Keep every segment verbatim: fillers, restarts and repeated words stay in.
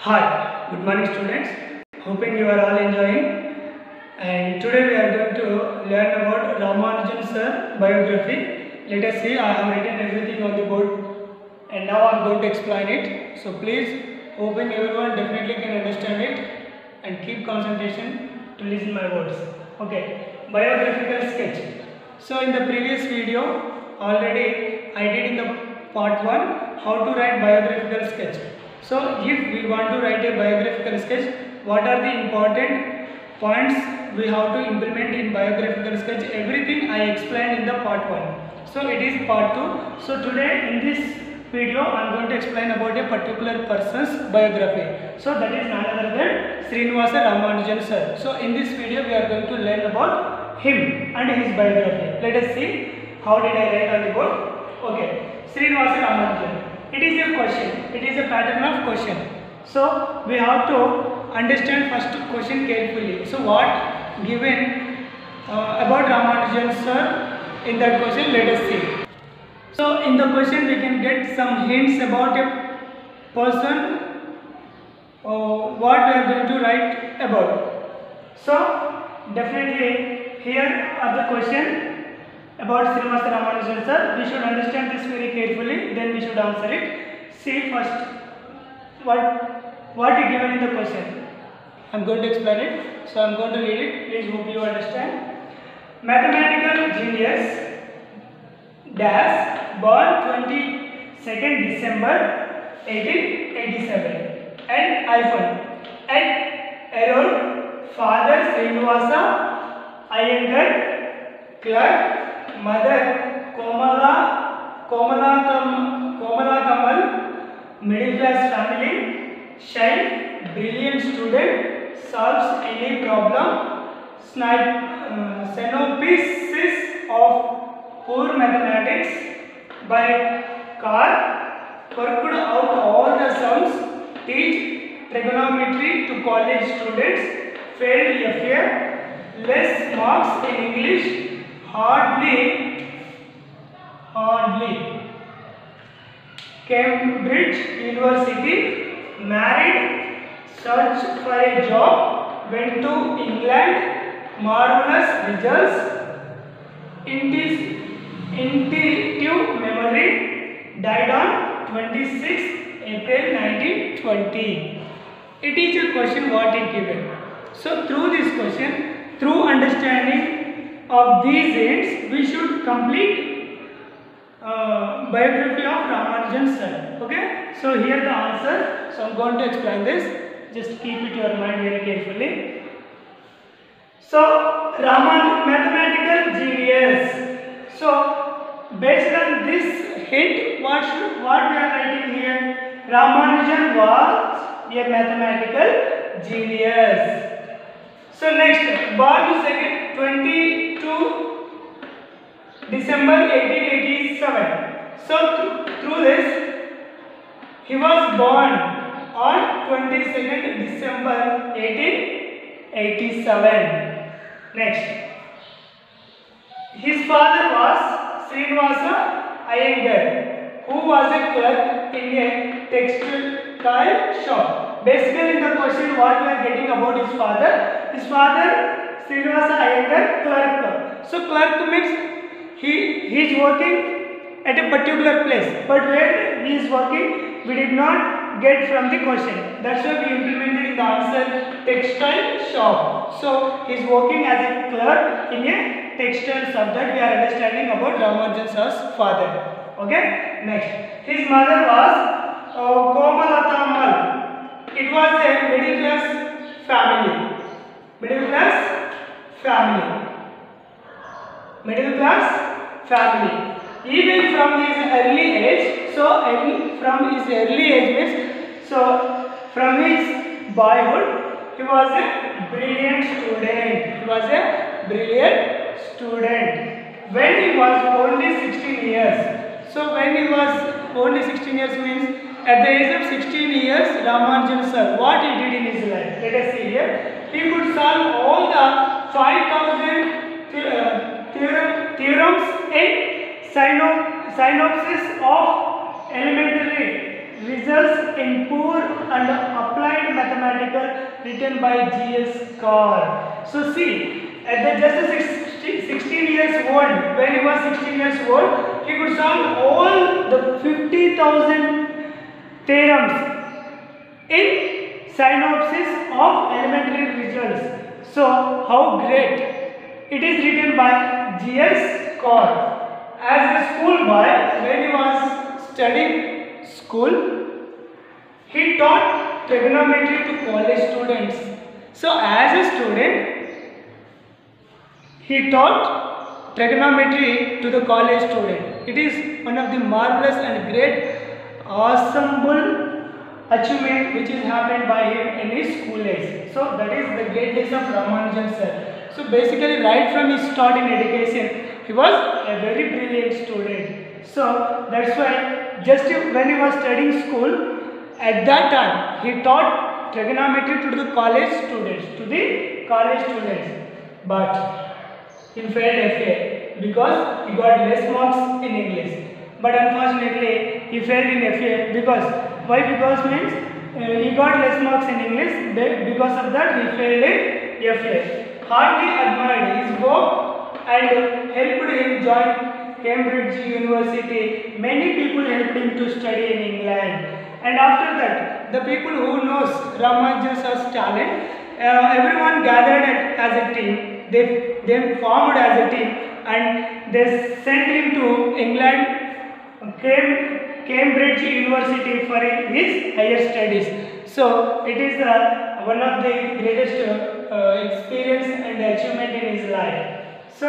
Hi, good morning students. Hoping you are all enjoying. And today we are going to learn about Ramanujan sir biography. Let us see, I have written everything on the board and now I am going to explain it. So please, hoping everyone definitely can understand it and keep concentration to listen my words. Okay, biographical sketch. So in the previous video already I did in the part one how to write biographical sketch. So if we want to write a biographical sketch, what are the important points we have to implement in biographical sketch? Everything I explained in the part one. So it is part two. So today in this video I am going to explain about a particular person's biography. So that is none other than Srinivasa Ramanujan sir. So in this video we are going to learn about him and his biography. Let us see how did I write on the board. Okay, Srinivasa Ramanujan. It is a question. It is a pattern of question. So we have to understand first question carefully. So what given uh, about Ramanujan sir in that question? Let us see. So in the question we can get some hints about a person. Uh, what we are going to write about. So definitely here are the question about Srinivasa Ramanujan sir. We should understand this very carefully, then we should answer it. See first what what is given in the question. I am going to explain it. So I am going to read it. Please hope you understand. Mathematical genius dash born twenty-second December eighteen eighty-seven and hyphen at Erode, father Srinivasa Iyengar, clerk, mother Komala Komala Kam, Komala Kamal, middle class family, shy, brilliant student, solves any problem, snipe, uh, synopsis of poor mathematics by car, worked out all the sums, teach trigonometry to college students, failed F A, less marks in English, hardly, hardly, Cambridge University, married, search for a job, went to England, marvelous results, intuitive memory, died on twenty-sixth April nineteen twenty. It is a question what is given. So through this question, through understanding of these ends, we should complete uh, biography of Ramanujan sir. Okay, so here the answer. So I am going to explain this. Just keep it in your mind very carefully. So Raman, mathematical genius. So based on this hint, what should what we are writing here? Ramanujan was a mathematical genius. So next, born second twenty-two December eighteen eighty-seven. So th through this, he was born on twenty-second December eighteen eighty-seven. Next, his father was Srinivasa Iyengar, who was a clerk in a textile shop. Basically, in the question, what we are getting about his father? His father, Srinivasa Iyengar, clerk. So, clerk means he, he is working at a particular place, but where he is working, we did not get from the question. That's why we implemented in the answer textile shop. So, he is working as a clerk in a textile shop. That we are understanding about Ramanujan sir's father. Okay, next. His mother was uh, Komalata Mal. It was a middle class family. Middle class family. Middle class family. Even from his early age, so from his early age means, so from his boyhood, he was a brilliant student. He was a brilliant student. When he was only sixteen years. So when he was only sixteen years means, at the age of sixteen years, Ramanujan sir, what he did in his life? Let us see here. He could solve all the five thousand theorem, theorems in synopsis of elementary results in poor and applied mathematical written by G S Carr. So see, at the just sixteen years old, when he was sixteen years old, he could solve all the fifty thousand theorems in synopsis of elementary results. So how great! It is written by G S Carr. As a schoolboy, when he was studying school, he taught trigonometry to college students. So as a student, he taught trigonometry to the college student. It is one of the marvelous and great ensemble achievement which is happened by him in his school days. So that is the greatness of Ramanujan sir. So basically right from his start in education, he was a very brilliant student. So that's why just when he was studying school, at that time he taught trigonometry to the college students, to the college students. But he failed F A because he got less marks in English. But unfortunately he failed in F A because, why? Because means uh, he got less marks in English, because of that he failed in F A. Hardly admired his work and helped him join Cambridge University. Many people helped him to study in England. And after that, the people who knows Ramanujan sir's talent, uh, everyone gathered as a team. They, they formed as a team and they sent him to England, Cambridge University for his higher studies. So it is uh, one of the greatest uh, uh, experience and achievement in his life.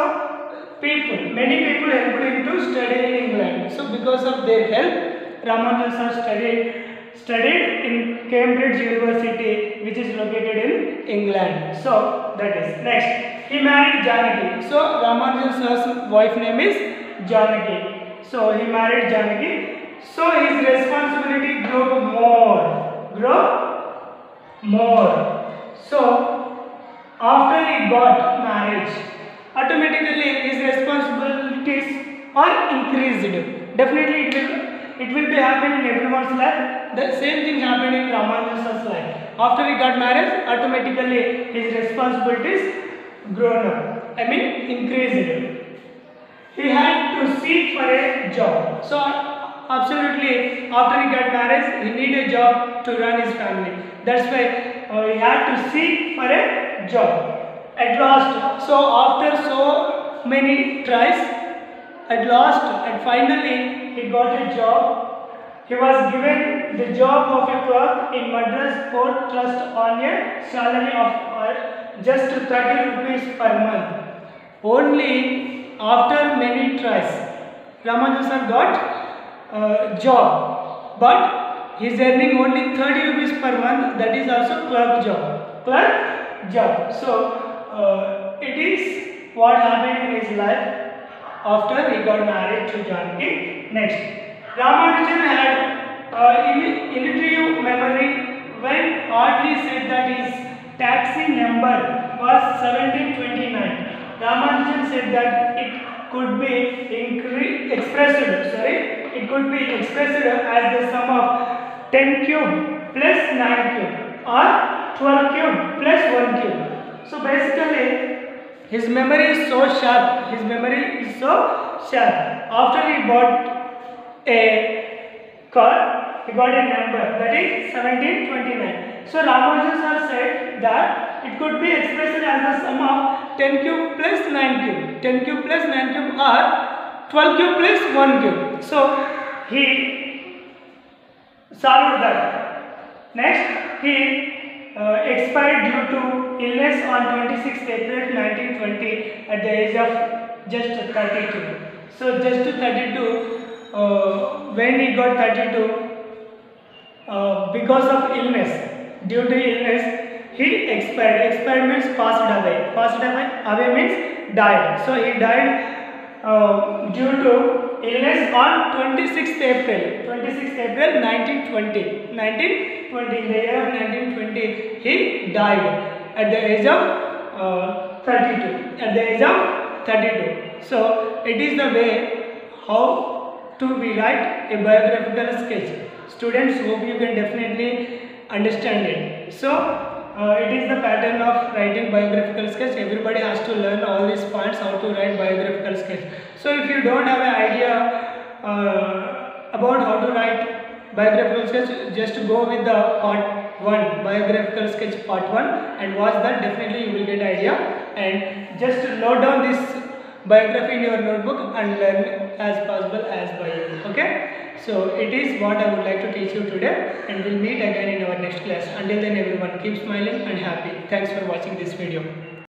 So people, many people helped him to study in England. So because of their help, Ramanujan sir studied studied in Cambridge University, which is located in England. So that is next. He married Janaki. So Ramanujan sir's wife name is Janaki. So he married Janaki. So his responsibility grew more, grew more. So after he got married, automatically his responsibilities are increased. Definitely it will it will be happening in everyone's life. The same thing happened in Ramanujan sir's life. After he got married, automatically his responsibilities grown up. I mean increased. He had to seek for a job. So absolutely, after he got married, he needed a job to run his family. That's why uh, he had to seek for a job. At last, so after so many tries, at last and finally he got a job. He was given the job of a clerk in Madras Port Trust on a salary of uh, just thirty rupees per month. Only after many tries, Ramanujan sir got uh, job, but he is earning only thirty rupees per month. That is also clerk job. Clerk job. So uh, it is what happened in his life after he got married to Janaki. Next, Ramanujan had uh, intuitive memory when Hartley said that his taxi number was seventeen twenty-nine. Ramanujan said that it could be expressed, sorry, it could be expressed as the sum of ten cube plus nine cube or twelve cube plus one cube. So basically, his memory is so sharp. His memory is so sharp. After he bought a car, he got a number that is seventeen twenty-nine. So Ramanujan sir said that it could be expressed as the sum of ten cube plus nine cube. ten cube plus nine cube or twelve cube plus one cube. So he solved that. Next, he uh, expired due to illness on twenty-sixth April nineteen twenty at the age of just thirty-two. So just thirty-two, uh, when he got thirty-two, uh, because of illness, due to illness, he expired. Expired means passed away. Passed away, away means died. So he died uh, due to illness on twenty-sixth April. twenty-sixth April nineteen twenty. nineteen twenty. In the year of nineteen twenty, he died at the age of uh, thirty-two. At the age of thirty-two. So it is the way how to we write a biographical sketch. Students, hope you can definitely understand it. So uh, it is the pattern of writing biographical sketch. Everybody has to learn all these points how to write biographical sketch. So if you don't have an idea uh, about how to write biographical sketch, just go with the part one, biographical sketch part one, and watch that. Definitely you will get idea, and just note down this biography in your notebook and learn as possible as by you. Okay, so it is what I would like to teach you today, and we'll meet again in our next class. Until then, everyone, keep smiling and happy. Thanks for watching this video.